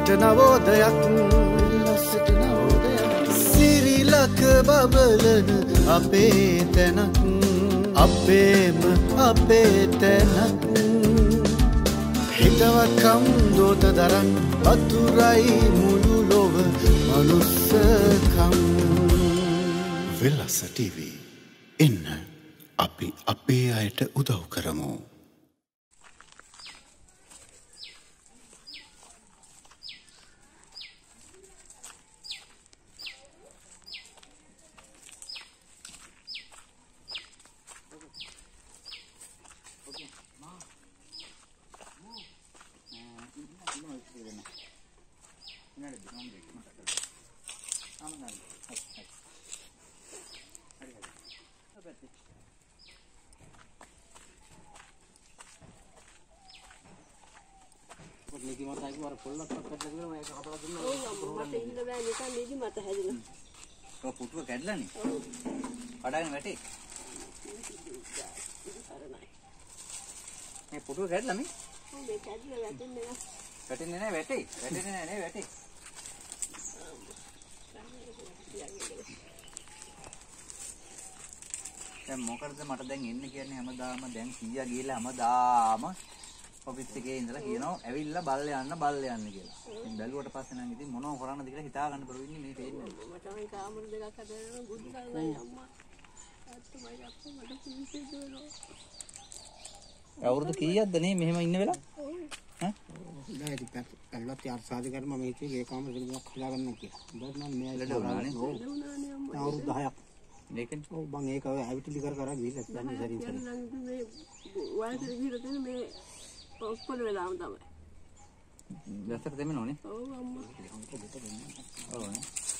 සිට නවෝදයක් සිරිලක බබලන අපේ තැනක් අපේම අපේ තැනක් හිතවත්කම් දෝත දරන් වතුරයි මුළු ලොව මනුස්සකම් වෙලස ටීවී එන්න අපි අපේ අයට උදව් කරමු. පුටුව කැඩලානේ. කඩාගෙන වැටේ. මේ පුටුව කැඩලා මේ? ඔව් මේ කැඩලා වැටෙන්නේ නැහැ. වැටෙන්නේ නැහැ වැටේ. වැටෙන්නේ නැහැ නේ වැටේ. දැන් මොකටද මට දැන් එන්න කියන්නේ හැමදාම දැන් කීයා ගිහලා හැමදාම ඔෆිස් එකේ ඉඳලා කියනවා ඇවිල්ලා බල්ල යන්න කියලා. ඉතින් බැලුවට පස්සේ නම් ඉතින් මොනව කරන්නද කියලා හිතා ගන්න බැරුව ඉන්නේ මේ පේන්නේ. මට මේ කාමර දෙකක් හදලා බුද්ධ කරලා අම්මා. අත්තමයි අප්පා මට පුංචි දුවනවා. අවුරුදු කීයක්ද නේ මෙහෙම ඉන්න වෙලා? ඈ? දැන් ඉතින් අල්ලත් යාර්සාද කරම මම හිතුවේ ඒ කාමර දෙකක් හදාගන්න කියලා. බත් නම් මේ ලඩවලානේ. අවුරුදු 10ක්. මේකෙන් ඔව් මම ඒක ඇවිටිලි කර ගිහිල්ලා දැන් සරින් සරින්. මේ වයසට ගිහිල්ලා තියෙන මේ ඔක්කොම වෙලාම තමයි. දැසට දෙමනෝනේ. ඔව් අම්මා. ඔව් නේ.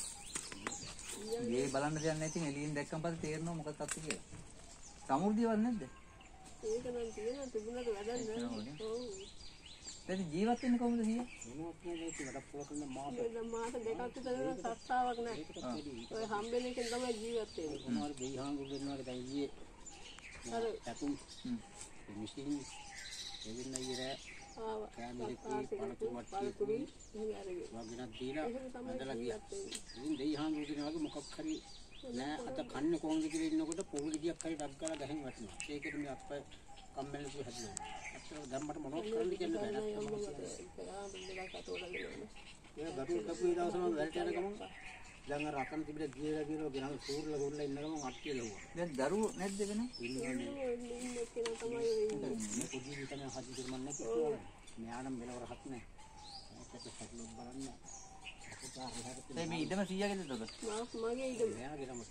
මේ බලන්න දෙයක් නැති එළියෙන් දැක්කම පස්සේ තේරෙනවා මොකක්ද අත්ති කියලා. සමුර්දියවත් නැද්ද? ඒක නම් තියෙනවා තිබුණාට වැඩක් නැහැ. ඔව්. දැන් ජීවත් වෙන්නේ කොහොමද සීයා? මොනවත් නෑ ඒක වැඩක් පොල කරන මාස දෙකක් විතර සත්තාවක් නැහැ. ඔය හම්බෙන එකෙන් තමයි ජීවත් වෙන්නේ. මොනවාරි දෙයිහාංගු වෙනවාට දැන් ඊයේ අර ඇතුම් මිෂින් එවින්න ඊරෑ ආවා කැමරේ පළතුරු වට්ටිය වගේනක් දීලා හදලා ගියා. ඉතින් දෙයිහාංගු කියන වගේ මොකක් හරි නෑ අත කන්නේ කොහොමද කියලා ඉන්නකොට පොල් ගෙඩියක් හරි ඩක් ගාලා ගහෙන් වටිනවා. ඒකට මේ අත්පය කම්මැලි කිව්ව හැදුවා. අතට දැන් මට මොනවද කරන්න කියන්න බෑ. ඒ ගටු කපු ඊදවසම වැල්ට යන ගමන් දැන් අර අකන් තිබිලා ගියලා ගෙනල් සූර්ලා ගොල්ලා ඉන්න ගමන් අට්ටිය ලව්වා. දැන් දරුවෝ නැද්ද වෙන? ඉන්නේ කෙනා තමයි මේ පොඩි විතර හදි දෙන්න නැති කියලා. මෙයානම් මෙලවර හත් නැහැ. ඒකට සතුටු බලන්න. ඒ මේ ඉදම 100ගෙද තොද? මගේ ඉදම. මෙයාගේ නම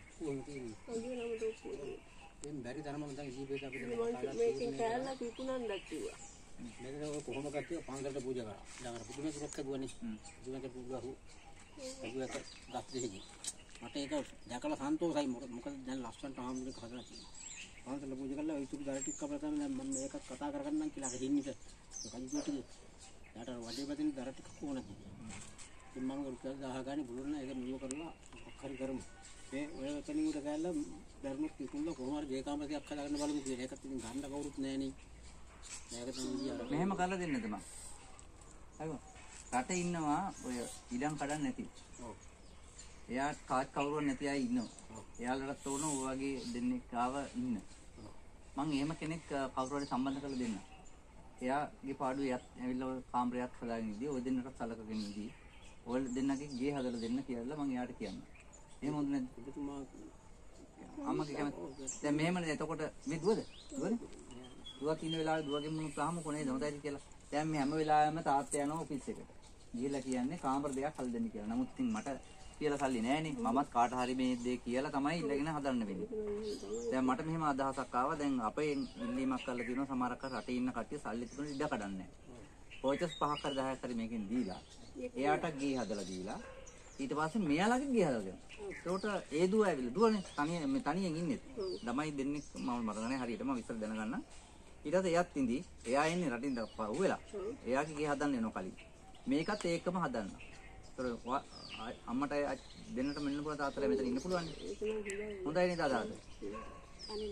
තෝපු. එම් බැරි ධර්ම මම දැන් ජීවිතේ අපිට මේකෙන් කෑල්ලක් විකුණන්නත් කිව්වා. මේක කොහොම කට්ටිය පන්සලට පූජා කරා. දැන් අර පුදුමේ සුරක් හදුවනේ. පුදුමේ පූජාහු. ඒකට ගස් දෙහිදී. මට ඒක දැකලා සන්තෝෂයි මොකද දැන් ලස්සනට ආමුලක හදලා තියෙනවා. පන්සලට පූජා කරලා ඒ තුරු දර ටික කපලා තමයි දැන් මම මේකත් කතා කරගන්නම් කියලා අර හින්නිට. කජුටි. යාට වඩේ බදින දර ටික කොහොමද? ඉතින් මම රුපියල් 1000 ගානේ බුලුන ඒක මුව කරලා හරි කරමු. මේ ඔය එතනින් උඩ ගෑල්ලා ධර්මත් කිතුල්ලා කොහොම හරි ජේකාමරයක් හදාගන්න බලමු කියලා. ඒකත් ඉතින් ගන්න කවුරුත් නැහනේ. මේක තමයි මෙහෙම කරලා දෙන්නද මම. හරිද? රටේ ඉන්නවා ඔය ඉඩම් කඩන් නැති. ඔව්. එයා කාත් කවුරුවත් නැති අය ඉන්නවා. එයාලටත් ඕන ඔය වගේ දෙන්නෙක් ආව ඉන්න. මම එහෙම කෙනෙක් කවුරු හරි සම්බන්ධ කරලා දෙන්න. එයාගේ පාඩුවේ එයාත් ඇවිල්ලා ඔය කාමරයක් හදාගෙන ඉදී ඔය දෙන්නට සලකගෙන ඉදී. ඔය දෙන්නගේ ගේ හදලා දෙන්න කියලා මම එයාට කියනවා. එහෙම හොඳ නැද්ද? ඔබතුමා අම්මගේ කැමති. දැන් මෙහෙමනේ එතකොට මේ දුවද? දුවක් ඉන්න වෙලාවේ දුවගෙන් මොන ප්‍රාම කොනේද හොඳයිද කියලා. දැන් මේ හැම වෙලාවෙම තාත්තා යනවා ඔෆිස් එකට. ගිහලා කියන්නේ කාමර දෙකක් හදලා දෙන්න කියලා. නමුත් ඉතින් මට කියලා සල්ලි නෑනේ. මමත් කාට හරි මේ දේ කියලා තමයි ඉල්ලගෙන හදන්න වෙන්නේ. දැන් මට මෙහෙම අදහසක් ආවා. දැන් අපේ ඉල්ලීමක් කරලා දිනවා සමහරක් රටේ ඉන්න කට්ටිය සල්ලි තිබුණ ඉඩ කඩන්නේ නෑ. පෝචස් 5ක් හරි 10ක් හරි මේකෙන් දීලා එයාට ගේ හදලා දීලා ඊට පස්සේ මෙයාලගේ ගේ හදලා දෙනවා. ඒකට ඒ දුව ඇවිල්ලා දුවනේ තනියෙන් ඉන්නේ. ළමයි දෙන්නෙක් මම මතක නැහැ හරියටම විස්තර දැනගන්න. ඊට පස්සේ එයාත් ඉඳි. එයා එන්නේ රටින් පහු වෙලා. එයාගේ ගේ හදන්න එනවා කලින්. මේකත් ඒකම හදන්න. ඒතර අම්මට දෙන්නට මෙන්න පුළුවන් තාත්තලා මෙතන ඉන්න පුළුවන්. හොඳයි නේද අදාද?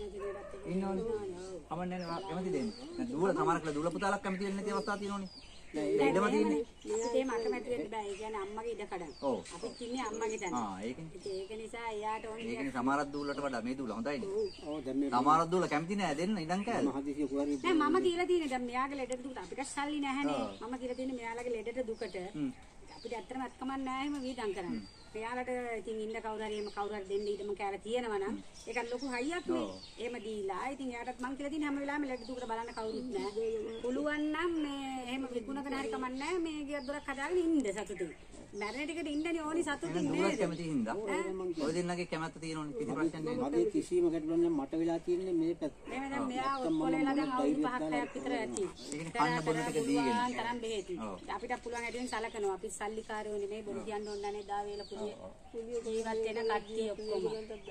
ඉන්නවනේ. කමන්නේ නැහැ කැමති දෙන්නේ. දුවල සමහර කල දුවල පුතාලක් කැමති වෙන්නේ නැති අවස්ථා තියෙනවනේ. ඉඩම තියෙන්නේ. ඉතින් මට මැද වෙන්න බෑ. ඒ කියන්නේ අම්මගේ ඉඩ කඩන. ඔව්. අපිත් ඉන්නේ අම්මගේ තැන. ඒකනේ. ඉතින් ඒක නිසා එයාට ඕනේ. ඒකනේ සමහරක් දූලට වඩා මේ දූල හොඳයිනේ. ඔව් දැන් මේ සමහරක් දූල කැමති නෑ දෙන්න ඉඩම් කෑල්ල. මහදේශීය කුහරි නෑ මම කියලා තියෙන්නේ දැන් මෙයාගේ ලෙඩට දුකට අපිට සල්ලි නැහැනේ. මම කියලා තියෙන්නේ මෙයාලගේ ලෙඩට දුකට අපිට ඇත්තටම අත්කමක් නැහැ එහෙම වීදම් කරන්න. මෙයාලට ඉතින් ඉන්න කවුරු හරි දෙන්න ඉඩම කෑලා තියෙනවා නම් ඒකත් ලොකු හයියක් නේ. එහෙම දීලා ඉතින් එයාටත් මං කියලා තියෙන්නේ හැම වෙලාවෙම ලෙඩ දුකට බලන්න කවුරුත් නැහැ. පුළුවන් නම් මේ එහෙම විකුණගෙන හරි කමක් නැහැ. මේ ගියක් දොරක් හදාගෙන ඉන්න සතුටින්. මැරෙන ටිකට ඉන්නනේ ඕනි සතුටින් නේද? කැමති හින්දා. ඔය දෙන්නගේ කැමැත්ත තියෙනවනේ කිසි ප්‍රශ්නයක් නෑ. මගේ කිසිම ගැටලුවක් නැහැ. මට වෙලා තියෙන්නේ මේ පැත්ත. එහෙම දැන් මෙයා ඔක්කොලලා දැන් අවුරුදු 5ක් විතර ඇති. ඒකනේ කන්න බොන්න ටික දීගෙන. තරම් බෙහෙති. අපිට පුළුවන් හැටියෙන් සලකනවා. අපි සල්ලිකාරයෝ නෙමෙයි බොරු කියන්න ඕන නැහැ දා වේල පුරිය. ජීවත් වෙන කට්ටිය ඔක්කොම.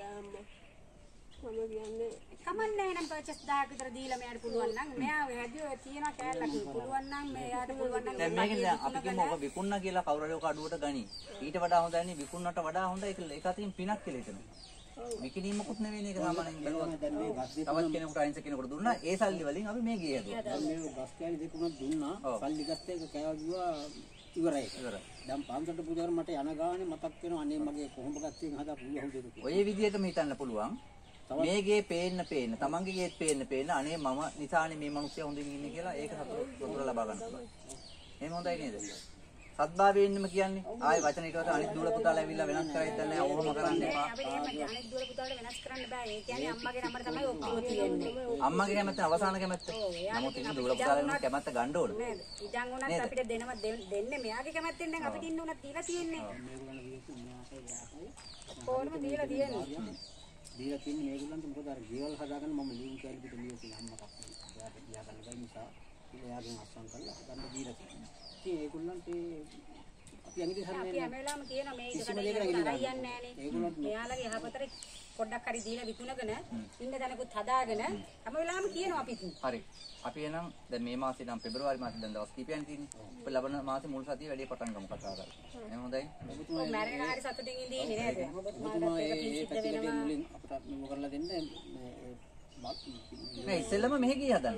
මම කියන්නේ කමන්නේ නම් පර්චේස් 10ක් විතර දීලා මෙයාට පුළුවන් නම් මෙයා හැදියෝ තියෙන කෑල්ලක් පුළුවන් නම් මෙයාට පුළුවන් නම් දැන් මේකේ අපි කිව්ව ඔබ විකුණන කියලා කවුරු හරි ඔක අඩුවට ගනි. ඊට වඩා හොඳයි විකුණනට වඩා හොඳයි ඒක අතින් පිනක් කියලා හිතනවා. විකිණීමකුත් නෙවෙයි මේක සාමාන්‍යයෙන් බැලුවා. තවත් කෙනෙකුට අයින්ස කෙනෙකුට දුන්නා ඒ සල්ලි වලින් අපි මේ ගේ හදුවා. දැන් මේ ගස් කෑලි දෙකම දුන්නා. සල්ලි ගත්ත එක කෑවා ගියා ඉවරයි. දැන් පන්සලට පූජා කරලා මට යන ගානේ මතක් වෙනවා අනේ මගේ කොහොඹ ගස්යෙන් හදා පුළුවන් දෙයක් කියලා. ඔය විදිහටම හිතන්න පුළුවන්. මේගේ පේන්න තමන්ගේ ගේත් පේන්න අනේ මම නිසානේ මේ මිනිස්සු හොඳින් ඉන්නේ කියලා ඒක සතුට ලබා ගන්න පුළුවන්. එහෙම හොඳයි නේද? සත්භාවයෙන්ම කියන්නේ ආයෙ වචන ඊට පස්සේ අනිත් දුවල පුතාලා ඇවිල්ලා වෙනස් කරයිද නැහැ ඕවම කරන්න එපා. අපිට එහෙම අනිත් දුවල පුතාලට වෙනස් කරන්න බෑ. ඒ කියන්නේ අම්මගේ නමර තමයි ඔක්කොම තියෙන්නේ. අම්මගේ කැමැත්ත අවසාන කැමැත්ත. නමුත් ඉතින් දුවල පුතාලා කැමැත්ත ගන්න ඕන. නේද? ඉතින් උනත් අපිට දෙන්නේ මෙයාගේ කැමැත්තෙන් දැන් අපිට ඉන්න උනත් දීලා තියෙන්නේ. කොහොමද දීලා තියෙන්නේ? දීලා තියෙන්නේ මේගොල්ලන්ට මොකද අර ජීවල් හදාගන්න මම ලියුම් කැලි පිට ලියලා අම්මා කප්පේ. එයාට ගියා ගන්න බැරි නිසා එයාගෙන් අස්සම් කරලා ගන්න දීලා තියෙනවා. ඉතින් ඒගොල්ලන්ට අපි අනිත් හැම වෙලාවෙම කියනවා මේක හරියන්නේ නැහනේ. මෙයාලගේ යහපතට පොඩ්ඩක් හරි දීලා විකුණගෙන ඉන්න තැනකුත් හදාගෙන හැම වෙලාවෙම කියනවා අපි. හරි. අපි එනම් දැන් මේ මාසේ නම් පෙබරවාරි මාසේ දැන් දවස් කිහිපයක් තියෙන්නේ. අපි ලබන මාසේ මුල් සතියේ වැඩි පටන් ගමු කතා කරලා. එහෙනම් හොඳයි. ඔය මැරෙන හරි සතුටින් ඉඳින්නේ නේද? ඔබතුමාට ඒක පිළිබඳව මුලින් අපට මෙව කරලා දෙන්න නෑ ඉස්සෙල්ලම මෙහෙ ගිය හදන්න.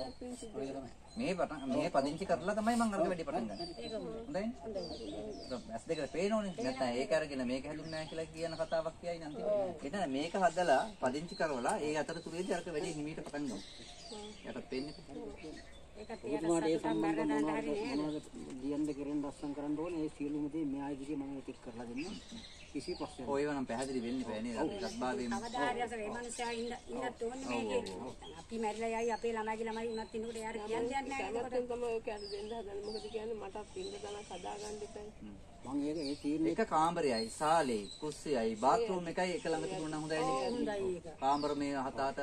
මේ පදිංචි කරලා තමයි මම අරගෙන වැඩි පටන් ගන්න. ඒක හොඳයි. ඇස් දෙකට පේනෝනේ. නැත්නම් ඒක අරගෙන මේක හැදුන්නේ නැහැ කියලා කියන කතාවක් කියයි නම් තියෙනවා. එතන මේක හදලා පදිංචි කරවලා ඒ අතරතුරේදී අරක වැඩි හිමීට පටන් ගමු. යකට පේන්නේ. ඔබතුමාට ඒ සම්බන්ධව මොනවද ලියන්න කෙරෙන් රස්සම් කරන්න ඕනේ ඒ සියලුම දේ මෙයා ඉදිරියේ මම ඒක කරලා දෙන්නම්. කිසි ප්‍රශ්නයක් ඔය වනම් පැහැදිලි වෙන්න බෑ නේද? අපි සත්භාවයෙන් අවදාරියස මේ මිනිස්සයා ඉන්නත් ඕනේ මේකේ. අපි මැරිලා යයි අපේ ළමයිගේ ළමයි උනත් ඉන්නකොට එයාට කියන්නේ නැහැ. ඒකට තමයි ඔය කියන්නේ දෙන්න හදන්නේ. මොකද කියන්නේ මටත් පින්න දණක් හදාගන්න ඉතින්. මම ඒක ඒ තීරණය එක කාමරයයි, සාලේ, කුස්සියයි, බාත්රූම් එකයි එක ළඟ තිබුණා හොඳයි නේද? හොඳයි ඒක. කාමර මේ හත අට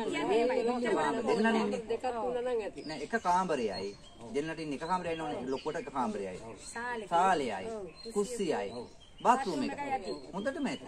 දෙකක් තුන නම් ඇති. නෑ එක කාමරයයි. දෙන්නට ඉන්න එක කාමරයයි නෝනේ ලොකුවට එක කාමරයයි. සාලේයි, කුස්සියයි, බාත්රූම් එකයි. හොඳටම ඇති.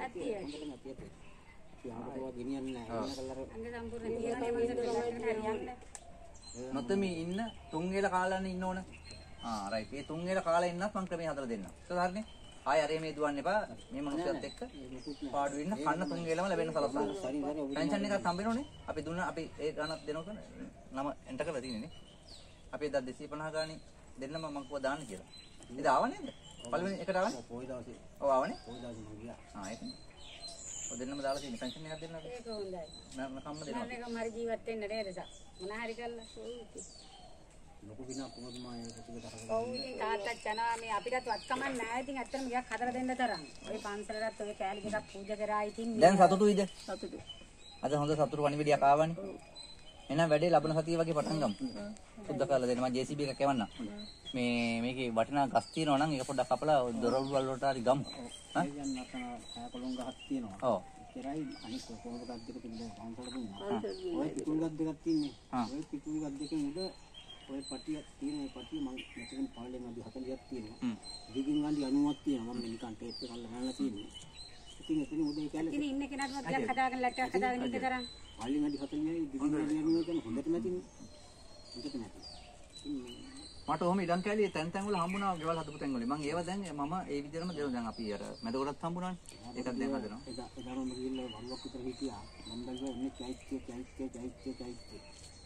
යාමතව ගෙනියන්නේ නැහැ. එන්න කල්ලාර අංග සම්පූර්ණ තියන්නේ මනසට හරියන්නේ. නොතෙමි ඉන්න තුන් වේල කාලාන ඉන්න ඕන. රයිට්. මේ තුන් වේල කාලා ඉන්නත් මම ක්‍රමයේ හදලා දෙන්නම්. ඒක හරිනේ. ආයෙ අරේ මේ දුවන්න එපා. මේ මනුස්සයත් එක්ක පාඩු වෙන්න කන්න තුන් වේලම ලැබෙන්න සලස්සන්න. ටෙන්ෂන් එකක් හම්බෙනෝනේ. අපි දුන්න අපි ඒ ගණනක් දෙනකොට නම එන්ටර් කරලා තියෙන්නේ නේ. අපි එදා 250 ගානේ දෙන්නම මම කිව්වා දාන්න කියලා. ඉතින් ආව නේද? පළවෙනි එකට ආවනේ? පොයි දවසේ. ඔව් ආවනේ? පොයි දවසේ මම ගියා. ඒකනේ. ඔය දෙන්නම දාලා තියෙන ටෙන්ෂන් එකක් දෙන්නද? ඒක හොඳයි. මම කම්ම දෙනවා. මම එකම හරි ජීවත් වෙන්න නේද සක්. මොන හරි කළා. ලොකු විනා කොහොමද ඒක පිටිකට හරගෙන. ඔව් ඉතින් තාත්තත් යනවා මේ අපිටත් වත්කමක් නැහැ. ඉතින් ඇත්තටම ගියක් හදලා දෙන්න තරම්. ඔය පන්සලටත් ඔය කෑලි දෙකක් පූජා කරා ඉතින් දැන් සතුටුයිද? සතුටු. අද හොඳ සතුටු වණිවිඩයක් ආවනේ. එහෙනම් වැඩේ ලබන සතිය වගේ පටන් ගමු. සුද්ධ කරලා දෙන්න මම JCB එකක් එවන්නම්. මේකේ වටිනා ගස් තියෙනවා නම් ඒක පොඩ්ඩක් කපලා දොරවල් වලට හරි ගමු. හා යන්න අතන කෑකොළොන් ගහක් තියෙනවා. ඔව්. ඒතරයි අනිත් කොහොමද ගස් දෙක තිබුණා පන්සලට දුන්නා. ඔය පිටුල් ගස් දෙකක් තින්නේ. ඔය පිටුල් ගස් දෙකෙන් උඩ ඔය පටියක් තියෙන ඒ පටිය මම මෙතනින් පාලෙන් අඩි 40ක් තියෙනවා. දිගින් අඩි 90ක් තියෙනවා. මම නිකන් ටේප් එක අල්ලලා ගන්නලා තියෙන්නේ. ඉතින් එතන උඩ ඒ කැලේ ඉතින් ඉන්න කෙනාටවත් ගියක් හදාගෙන ලැට්ටක් හදාගෙන ඉන්න තරම්. පාලෙන් අඩි 40යි දිගින් අඩි 90 කියන හොඳටම ඇතිනේ. හොඳටම ඇති. මට ඔහොම ඉඩම් කැලිය තැන් තැන් වල හම්බුණා ගෙවල් හදපු තැන් වල. මම ඒවා දැන් මම ඒ විදිහටම දෙනවා. දැන් අපි අර මැදකොටත් හම්බුණානේ. ඒකත් දැන් හදනවා. එදා මම ගිහිල්ලා වරුවක් විතර හිටියා. මම දැන් ඔන්නේ චෛත්‍ය.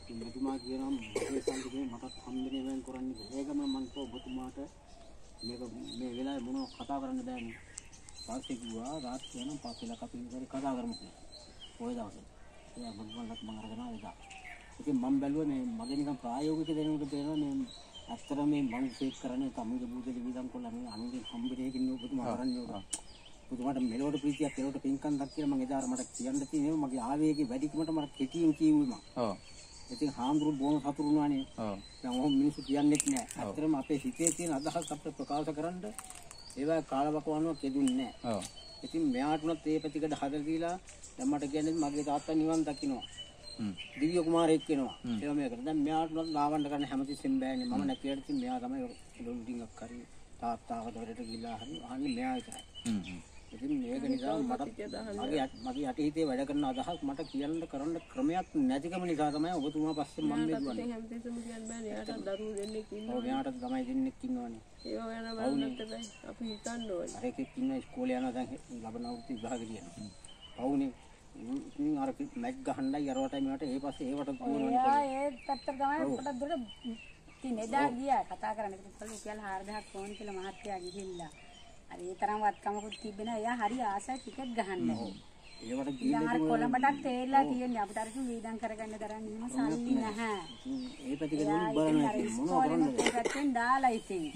මෙතුමා කියනවා මගේ සංකේතේ මටත් හම්බෙන්නේ වෙන් කරන්නේ ඒකම මම ඔබතුමාට මේක මේ වෙලාවේ මොනව කතා කරන්න බෑනේ. පස්සේ කිව්වා රාත්‍රිය නම් පස්සෙලා අපි ඉතින් කතා කරමු කියලා. ඔය දවසේ. ඒ මග්ගලක් මම අරගෙන ආවා. ඉතින් මම බැලුවා මේ මගේ නිකන් ප්‍රායෝගික දෙනුට තේරෙනවා මේ ඇත්තට මේ මම ෂේක් කරන්නේ තමුගේ බුදලි විදම් කොල්ල මේ අනුගේ හම්බෙන්නේ කින්න ඔබතුමා කරන්නේ උඩ. ඔබතුමාට මෙලොවට ප්‍රීතියක් කෙලොට පින්කම් දක් කියලා මම එදාර මට කියන්න තියෙනවා මගේ ආවේගයේ වැඩිකමට මට කෙටියෙන් කිව්වේ මම. ඔව්. ඉතින් හාමුදුරු බොහොම සතුටු වුණානේ. ඔව්. දැන් ඔහොම මිනිස්සු කියන්නේත් නෑ. ඇත්තටම අපේ හිතේ තියෙන අදහස් අපිට ප්‍රකාශ කරන්න ඒවා කාලවකවන්ව කෙදුන්නේ නෑ. ඔව්. ඉතින් මෙයාට උනත් මේ පැතිකඩ හදලා දීලා දැන් මට කියන්නේ මගේ තාත්තා නිවන් දකින්නවා. දිව්‍ය කුමාරයෙක් වෙනවා. ඒක මේකට. දැන් මෙයාට උනත් ලාවන්න කරන්න හැමතිස්සෙම බෑනේ. මම නැතිවට ඉතින් මෙයා තමයි ලොල් ඩිංගක් හරි තාත්තාව දොරට ගිහලා හරි අහන්නේ මෙයා විතරයි. ඉතින් මේක නිසා මගේ යටිහිතේ වැඩ කරන අදහස් මට කියන්න කරන්න ක්‍රමයක් නැතිකම නිසා තමයි ඔබතුමා පස්සේ මම මේ දුවන්නේ. හැමතිස්සෙම කියන්න බෑනේ. එයාට දරුවෝ දෙන්නෙක් ඉන්නවා. ඔව් මෙයාට තමයි දෙන්නෙක් ඉන්නවනේ. ඒව ගැන බලන්නත් බෑ. අපි හිතන්න ඕනේ. අර එකෙක් ඉන්න ඉස්කෝලේ යනවා දැන් ලබන අවුරුදු විභාගෙ දියනවා. පවුනේ ඉතින් අර මැච් ගහන්නයි යරවටයි මෙයාට ඒ පස්සේ ඒවට දුවනවා. එයා ඒ පැත්තට තමයි පොඩක් දුරට ඉතින් එදා ගියා කතා කරන්න. ඉතින් පළු කියලා 4000ක් ෆෝන් කියලා මහත්තයා ගිහිල්ලා. අර ඒ තරම් වත්කමකුත් තිබෙන එයා හරි ආසයි ටිකට් ගහන්න. ඒවට ගිහින් කොළඹටත් තේරලා තියෙන්නේ අපිට අර වේදම් කරගන්න තරම් නිම සල්ලි නැහැ. ඒ පැතිකඩ බලන්න මොනවා කරන්නද? ඒ පැත්තෙන් දාලා ඉතින්.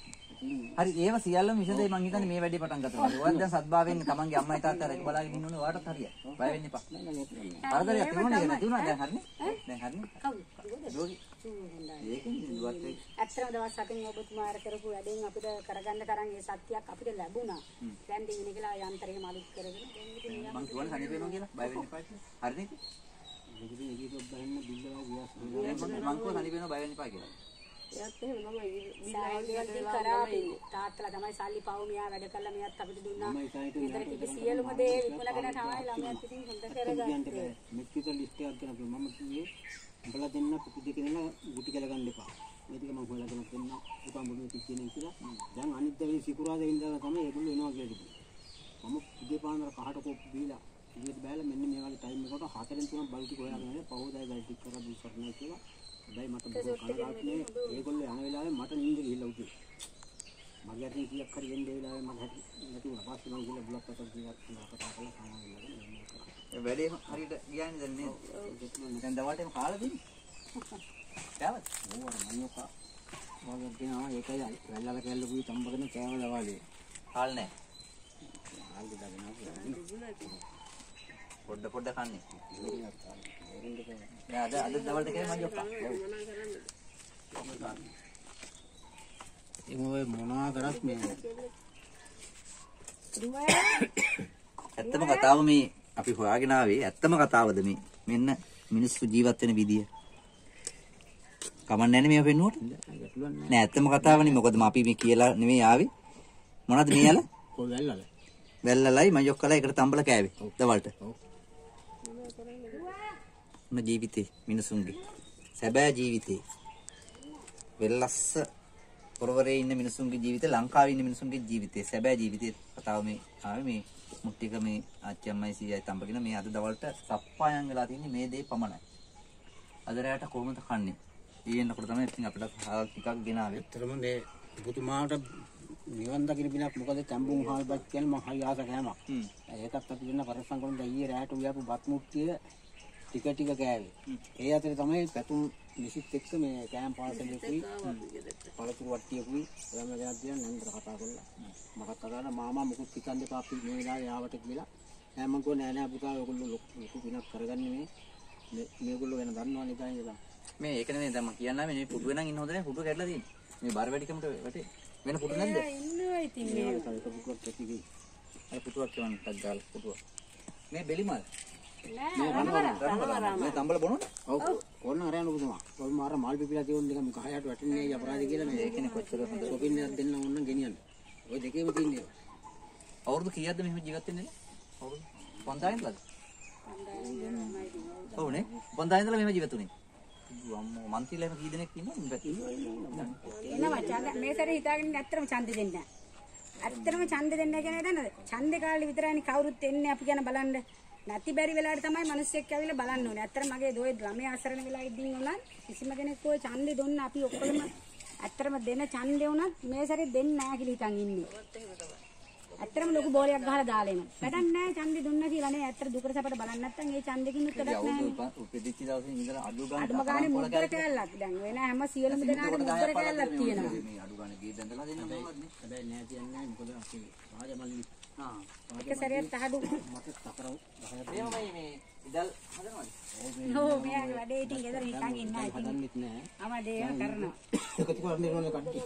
හරි ඒව සියල්ලම විසදේ මං හිතන්නේ මේ වැඩේ පටන් ගත්තා. ඔයාලා දැන් සත්භාවයෙන් තමන්ගේ අම්මයි තාත්තා රැක බලාගෙන ඉන්න ඕනේ. ඔයාටත් හරියයි. බය වෙන්න එපා. හරිදරියක් තිබුණා නේද? තිබුණා දැන් හරිනේ. දැන් හරිනේ. කවුද? ඒකෙන් දුවත් එක්ක. ඇත්තම දවස් 7න් ඔබතුමා අර කරපු වැඩෙන් අපිට කරගන්න තරම් ඒ සත්‍යයක් අපිට ලැබුණා. දැන් දෙන්නේ කියලා යන්ත්‍රේ මාලික් කරගෙන දැන් ඉතින් මං කියවල හරි වෙනවා කියලා බය වෙන්න එපා කියලා. හරිනේ? ඉතින් ඒකේ ඔබ බලන්න බිල්ලවා ගියාස්. මං කෝ හරි වෙනවා බය වෙන්න එපා කියලා. එයාත් එහෙම තමයි සායිවලදී කරාපි තාත්තලා තමයි සල්ලි පව මෙයා වැඩ කළා මෙයාත් අපිට දුන්නා. විතර කිසි සියලුම දේ විකුණගෙන තමයි ළමයාත් ඉතින් හොඳ කරගත්තේ. මෙක්කිට ලිස්ට් එකක් කරපු මම කිව්වේ උඹලා දෙන්න පුතු දෙක නෙලා ගුටි කල ගන්න එපා. මේ ටික මම හොයලා දෙන්න දෙන්න උපන් බුදු කිච්චේනේ කියලා. දැන් අනිත් දවසේ සිකුරාදා ඉඳලා තමයි ඒගොල්ලෝ එනවා කියලා කිව්වා. මම පුදේ පාන්දර කහට කොප් දීලා ඉතින් බෑලා මෙන්න මේ වගේ ටයිම් එකකට 4න් 3ක් බල්ටි හොයාගෙන පහෝදා බල්ටි කරලා දුස්සරණයි කියලා. හැබැයි මට කනගාටුනේ ඒගොල්ලෝ යන වෙලාවේ මට නිින්ද ගිහිල්ලා උදේ. මගේ අතින් කීයක් හරි එන්න වෙලාවේ මට නැති වුණා. පස්සේ මම ගිහලා බුලක් අතට ගිහලා කතා කරලා සාමාන්‍යයෙන් ඒ වැඩේ හරියට ගියානේ දැන් නේද? දැන් දවල්ටම කාලා දෙන්නේ. කෑවද? ඕවා මන්නෝකා. මම කියනවා ඒකයි වැල්ලල කැල්ලුයි තම්බගෙන කෑම දවාලේ. කාල් නැහැ. ආල්ද දාගෙන පොඩ කන්නේ. දැන් අද දවල්ට කෑම මම යොක්කා. ඉතින් ඔය මොනවා කරත් මේ ඇත්තම කතාව මේ අපි හොයාගෙන ආවේ ඇත්තම කතාවද මේ මෙන්න මිනිස්සු ජීවත් වෙන විදිය. කමන්නේ නැහැ මේව පෙන්නුවට. නෑ ඇත්තම කතාවනේ මොකද අපි මේ කියලා නෙමෙයි ආවේ. මොනවද මේ යාලා? කොයි වැල්ලල? වැල්ලලයි මම යොක්කලා එකට තම්බල කෑවේ දවල්ට. මොන ජීවිතේ මිනිසුන්ගේ සැබෑ ජීවිතේ වෙල්ලස්ස පොරවරේ ඉන්න මිනිසුන්ගේ ජීවිතේ ලංකාවේ ඉන්න මිනිසුන්ගේ ජීවිතේ සැබෑ ජීවිතේ කතාව මේ ආවේ මේ මුට්ටික මේ ආච්චි අම්මයි සීයයි තම්බගෙන මේ අද දවල්ට සප්පායන් වෙලා තින්නේ මේ දේ පමණයි. අද රැයට කොහොමද කන්නේ? ඊයෙන්නකොට තමයි ඉතින් අපිට ටිකක් ගෙනාවේ. ඇත්තටම මේ පුතුමාට නිවන් දකින්න බිනක් මොකද තැඹුම් හාල්පත් කියන්නේ මම හරි ආස කෑමක්. ඒකත් අපි දෙන්න පරිස්සම් කරන ඊයේ රැයට උයාපු බත් මුට්ටිය ටික ටික කෑවේ. ඒ අතරේ තමයි පැතුම් විසිත් එක්ක මේ කෑම් පාසලෙකුයි පළතුරු වට්ටියකුයි එයාම ගෙනත් දින නන්දර කතා කරලා මට කතාලා මාමා මුකුත් හිතන් දෙපා අපි මේ වෙලාවේ ආවට කියලා නෑ මං කෝ නෑ පුතා ඔයගොල්ලෝ ලොකු පිනක් කරගන්නේ මේගොල්ලෝ වෙන දන්නවනේ ඉතින් ඉඳලා මේ ඒක නෙමෙයි දැන් මම කියන්නා මේ පුටුවේ නම් ඉන්න හොඳ නැහැ පුටුව කැඩලා තියෙන්නේ. මේ බර වැඩිකමට වැටේ. වෙන පුටු නැද්ද? ඉන්නවා ඉතින් මේ ඒක පුටුවක් ඇතිවි. අර පුටුවක් කියවන්නත් ගාලා පුටුව. මේ බෙලිමල්. නෑ මේ තම්බල බොනවද? ඔව්. ඕන අරයන් පුතුමා. ඔය මාර මාල් පිපිලා තියෙන නිකන් කහයට වැටෙන්නේ අපරාධ කියලා මේ ඒකනේ කොච්චර හොඳ. ෂොපින් එකක් දෙන්න ඕන නම් ගෙනියන්න. ඔය දෙකේම තියෙන්නේ. අවුරුදු කීයක්ද මෙහෙම ජීවත් වෙන්නේ? අවුරුදු 5000 ඉඳලාද? ඔව්නේ. 5000 ඉඳලා මෙහෙම ජීවත් වුනේ. අම්මෝ මන්තිලා එහෙම කී දෙනෙක් ඉන්නවද? එනවා ඡන්ද මේ සැරේ හිතාගෙන ඇත්තටම ඡන්ද දෙන්න නෑ. ඇත්තටම ඡන්ද දෙන්න කියන්නේ දන්නවද? ඡන්දේ කාලේ විතරයිනේ කවුරුත් එන්නේ අපි ගැන බලන්න. නැති බැරි වෙලාවට තමයි මිනිස්සෙක් ඇවිල්ලා බලන්න ඕනේ. ඇත්තට මගේ දොයේ ළමයා අසරණ වෙලා ඉඳින් උනත් කිසිම කෙනෙක් ඔය ඡන්දේ දුන්න අපි ඔක්කොම ඇත්තටම දෙන ඡන්දේ උනත් මේ සැරේ දෙන්නේ නැහැ කියලා හිතන් ඉන්නේ. ඇත්තටම ලොකු බෝලයක් ගහලා දාලා එනවා. වැඩක් නැහැ ඡන්දේ දුන්න කියලා නේ. ඇත්තට දුකට සැපට බලන්න නැත්නම් ඒ ඡන්දෙකින් උත් වැඩක් නැහැ. උපෙදිච්ච දවසේ ඉඳලා අඩු ගානේ මුද්දර කැලලක් දැන් වෙන හැම සියලුම දෙනාට මුද්දර කැලලක් තියෙනවා. මේ අඩු ගානේ ගේ බඳලා දෙන්න ඕනද නේ? හැබැයි නෑ කියන්නේ මොකද අපි රාජමල්ලි එක සැරයක් තහඩු මට තකරව එහෙමයි මේ ඉදල් හදනවද? ඔව් මෙයාගේ වැඩේ ඉතින් ගෙදර හිටන් ඉන්නා ඉතින් හදන්නෙත් නෑ. ආමදේ කරනවා. එකතු කරන්න ඕනේ කට්ටිය.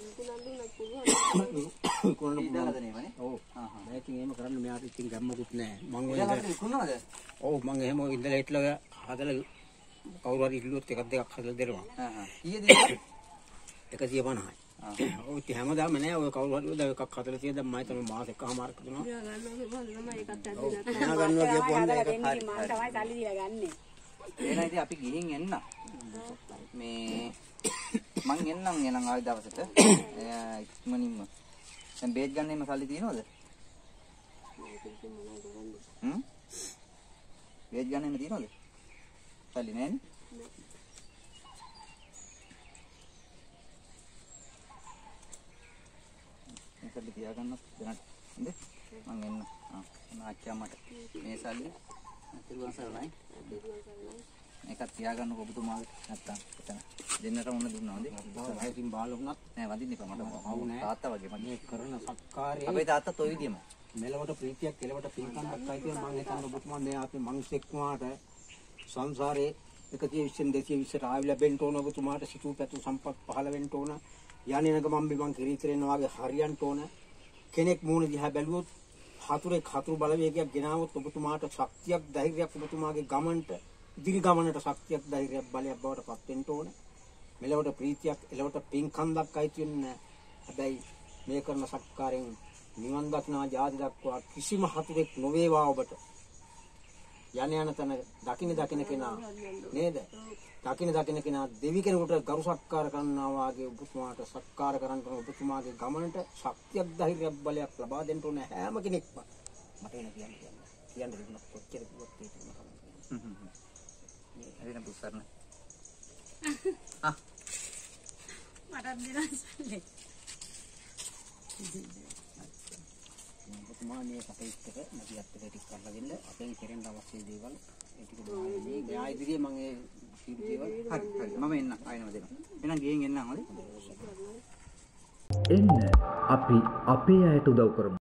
ඉදල් හදනේමනේ. ඔව්. මම ඉතින් එහෙම කරන්න මෙයාට ඉතින් ගැම්මකුත් නෑ. මං ඔය ඉදල් විකුණනවද? ඔව් මං එහෙම ඉඳලා හිටලා හදලා කවුරු හරි ඉල්ලුවොත් එකක් දෙකක් හදලා දෙනවා. කීයද? 150යි. ඔව් ඉතින් හැමදාම නෑ ඔය කවුරු හරි ඔය එකක් හදලා තියෙන දැන් මම හිතනවා මාස එකමාරක් දෙනවා. ගන්නවා ගන්නවා කියපුවාම දෙන්නේ මම තමයි සල්ලි දීලා ගන්නෙ. එහෙනම් ඉතින් අපි ගිහින් එන්න. මේ මං එන්නම් ආයෙ දවසට. ඉක්මනින්ම. දැන් බේත් ගන්න එන්න සල්ලි තියෙනවද? බේත් ගන්න එන්න තියෙනවද? සල්ලි නැහැනේ. මේ සල්ලි තියාගන්නත් දැනට. හොඳේ. මං එන්න. ආච්චා මට මේ සල්ලි තිරුවන් සරණයි. මේකත් තියාගන්නකො ඔබතුමාට නැත්තම් එතන දෙන්නට ඕන දුන්නා හොඳේ. ඉතින් බාල වුණත් නෑ වදින්න එපා මට තාත්තා වගේ මගේ මේ කරන සත්කාරයේ අපේ තාත්තත් ඔය විදියම මෙලවට ප්‍රීතියක් කෙලවට පින්කම්ක් අයි කියලා මම හිතන්නේ ඔබතුමා මේ අපේ මිනිස්සෙක් වුණාට සංසාරේ 120 220ට ආවි ලැබෙන්න ඕන ඔබතුමාට සිතූ පැතු සම්පත් පහළ වෙන්න ඕන යන්නේ නැග මම බිමන් කිරීතරේන වාගේ හරියන්න ඕන කෙනෙක් මූණ දිහා බැලුවොත් හතුරු බලවේගයක් ගෙනාවොත් ඔබතුමාට ශක්තියක් ධෛර්යයක් ඔබතුමාගේ ගමනට ඉදිරි ගමනට ශක්තියක් ධෛර්යයක් බලයක් බවට පත් වෙන්න ඕන මෙලවට ප්‍රීතියක් එලවට පින්කන්දක් අයිති වෙන්නේ හැබැයි මේ කරන සත්කාරයෙන් නිවන් දක්නා ජාති දක්වා කිසිම හතුරෙක් නොවේවා ඔබට යන තන දකින්න කෙනා නේද දකින්න කෙනා දෙවි කෙනෙකුට ගරු සත්කාර කරනවා වාගේ ඔබතුමාට සත්කාර කරන්න ඔබතුමාගේ ගමනට ශක්තියක් ධෛර්යයක් බලයක් ලබා දෙන්න ඕන හැම කෙනෙක්ම මට එන කියන්න දෙන්න කොච්චර කිව්වත් ඒක හරිනම් පුස්සරණ මට දිනසල්ලි ඔබතුමා මේ කටයුත්තට මැදිහත් වෙලා ටික කරලා දෙන්න අපෙන් කෙරෙන්න අවශ්‍ය දේවල් ඒ ටික දෙන්න මේ ආයිදිරියේ මම ඒ සීරු දේවල් හරි මම එන්න ආයෙනම දෙනවා එහෙනම් ගිහින් එන්නම් හොඳේ එන්න අපි අපේ අයට උදව් කරමු